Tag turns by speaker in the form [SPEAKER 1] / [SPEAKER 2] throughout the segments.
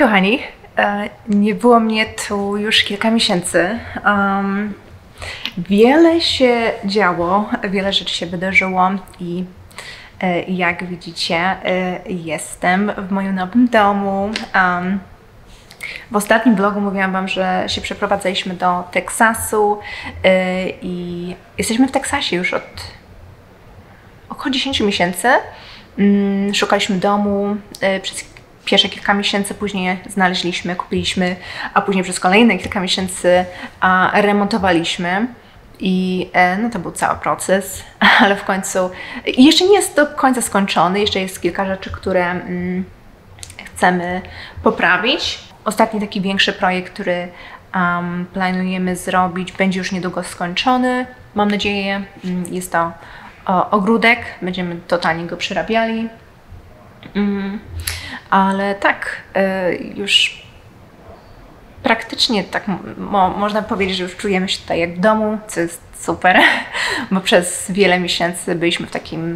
[SPEAKER 1] kochani, nie było mnie tu już kilka miesięcy. Wiele się działo, wiele rzeczy się wydarzyło i jak widzicie, jestem w moim nowym domu. W ostatnim vlogu mówiłam Wam, że się przeprowadzaliśmy do Teksasu i jesteśmy w Teksasie już od około 10 miesięcy. Szukaliśmy domu przez pierwsze kilka miesięcy, później znaleźliśmy, kupiliśmy, a później przez kolejne kilka miesięcy remontowaliśmy. I no to był cały proces, ale w końcu jeszcze nie jest do końca skończony, jeszcze jest kilka rzeczy, które chcemy poprawić. Ostatni taki większy projekt, który planujemy zrobić, będzie już niedługo skończony, mam nadzieję. Jest to ogródek, będziemy totalnie go przerabiali. Ale tak, już praktycznie tak można powiedzieć, że już czujemy się tutaj jak w domu, co jest super, bo przez wiele miesięcy byliśmy w takim,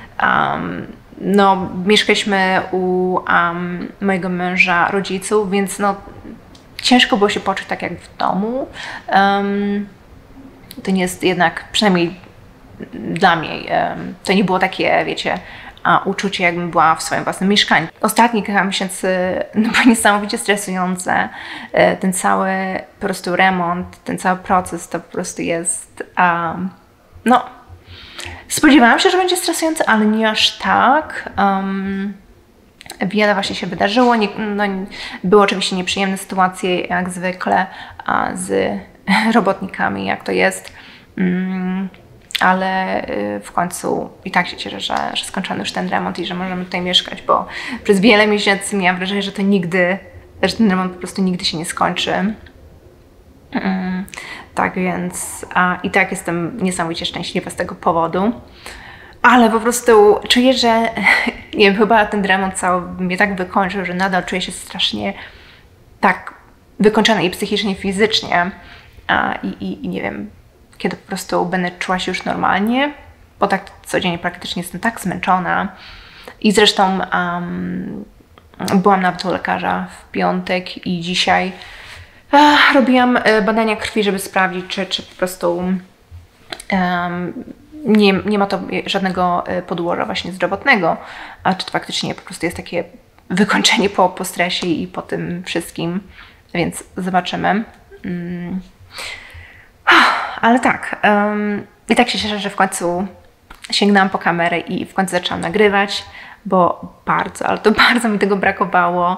[SPEAKER 1] no mieszkaliśmy u mojego męża, rodziców, więc no ciężko było się poczuć tak jak w domu. To nie jest jednak, przynajmniej dla mnie, to nie było takie, wiecie, uczucie, jakbym była w swoim własnym mieszkaniu. Ostatnie kilka miesięcy no, było niesamowicie stresujące. Ten cały po prostu remont, ten cały proces to po prostu jest, no, spodziewałam się, że będzie stresujący, ale nie aż tak. Wiele właśnie się wydarzyło. No, były oczywiście nieprzyjemne sytuacje, jak zwykle, z robotnikami, jak to jest. Ale w końcu i tak się cieszę, że skończony już ten remont i że możemy tutaj mieszkać, bo przez wiele miesięcy miałam wrażenie, że ten remont po prostu nigdy się nie skończy. Tak więc i tak jestem niesamowicie szczęśliwa z tego powodu. Ale po prostu czuję, że nie wiem, chyba ten remont cały mnie tak wykończył, że nadal czuję się strasznie tak wykończona i psychicznie, i fizycznie. I nie wiem, kiedy po prostu będę czuła się już normalnie, bo tak codziennie praktycznie jestem tak zmęczona. I zresztą byłam nawet u lekarza w piątek i dzisiaj robiłam badania krwi, żeby sprawdzić, czy po prostu nie ma to żadnego podłoża właśnie zdrowotnego, a czy to faktycznie po prostu jest takie wykończenie po stresie i po tym wszystkim, więc zobaczymy. Ale tak, i tak się cieszę, że w końcu sięgnęłam po kamerę i w końcu zaczęłam nagrywać, bo bardzo, ale to bardzo mi tego brakowało.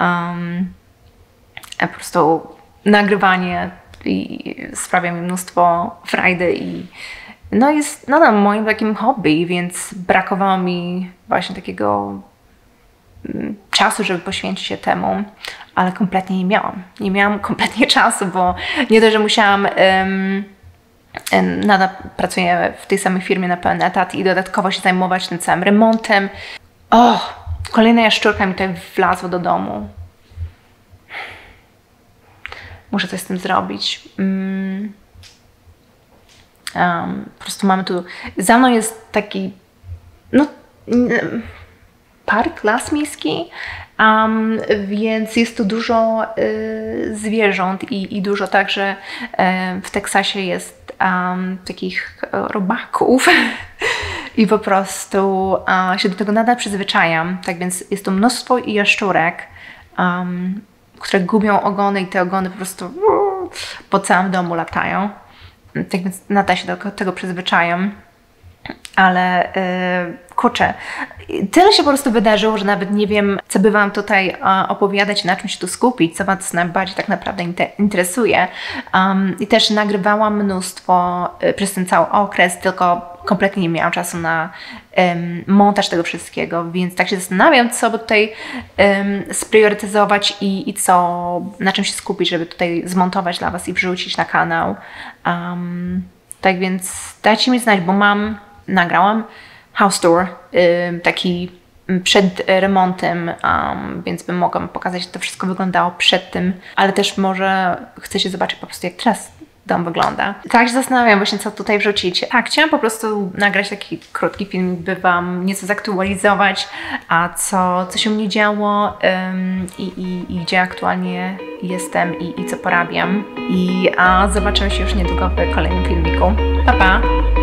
[SPEAKER 1] Po prostu nagrywanie sprawia mi mnóstwo frajdy i no jest nadal moim takim hobby, więc brakowało mi właśnie takiego czasu, żeby poświęcić się temu, ale kompletnie nie miałam. Nie miałam kompletnie czasu, bo nie dość, że musiałam, nadal pracuję w tej samej firmie na pełen etat i dodatkowo się zajmować tym całym remontem. Kolejna jaszczurka mi tutaj wlazła do domu. Muszę coś z tym zrobić. Po prostu mamy tu, za mną jest taki, no, park, las miejski, więc jest tu dużo zwierząt i dużo także w Teksasie jest takich robaków i po prostu się do tego nadal przyzwyczajam. Tak więc jest tu mnóstwo jaszczurek, które gubią ogony i te ogony po prostu po całym domu latają. Tak więc nadal się do tego przyzwyczajam. Ale kurczę, tyle się po prostu wydarzyło, że nawet nie wiem, co by Wam tutaj opowiadać, na czym się tu skupić, co Was najbardziej tak naprawdę interesuje. I też nagrywałam mnóstwo przez ten cały okres, tylko kompletnie nie miałam czasu na montaż tego wszystkiego, więc tak się zastanawiam, co by tutaj spriorytetyzować i co, na czym się skupić, żeby tutaj zmontować dla Was i wrzucić na kanał. Tak więc dajcie mi znać, bo nagrałam house tour, taki przed remontem, więc bym mogła pokazać, jak to wszystko wyglądało przed tym, ale też może chcecie zobaczyć po prostu, jak teraz dom wygląda. Tak się zastanawiam właśnie, co tutaj wrzucić. Tak, chciałam po prostu nagrać taki krótki filmik, by Wam nieco zaktualizować, a co się mnie działo i gdzie aktualnie jestem i co porabiam. Zobaczymy się już niedługo w kolejnym filmiku. Pa, pa!